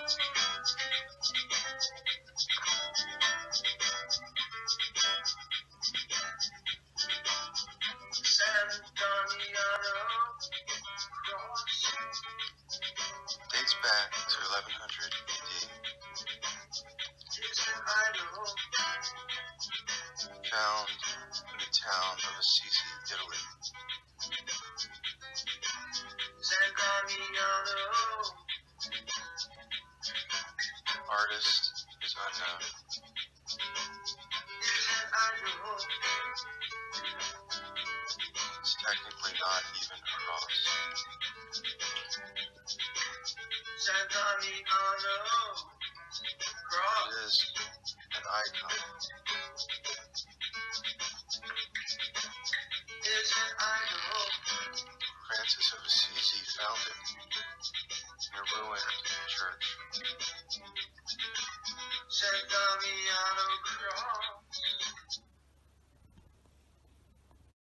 San Damiano cross dates back to 1100 AD. Is an idol found in the town of Assisi, Italy. San Damiano, artist is unknown. Is an idol. It's technically not even a cross. San Damiano cross. It is an icon. Is an idol. Francis of Assisi found it